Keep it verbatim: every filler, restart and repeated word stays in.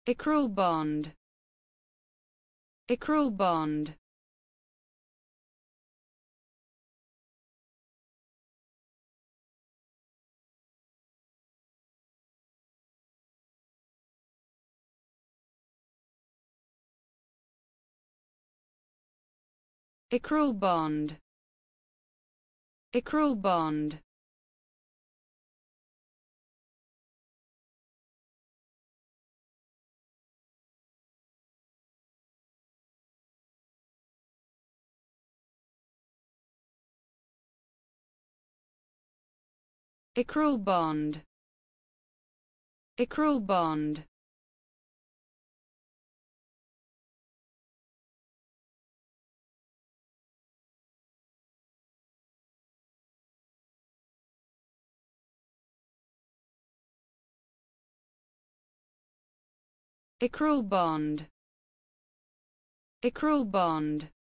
accrual bond, accrual bond, accrual bond, accrual bond, accrual bond, accrual bond, accrual bond, accrual bond.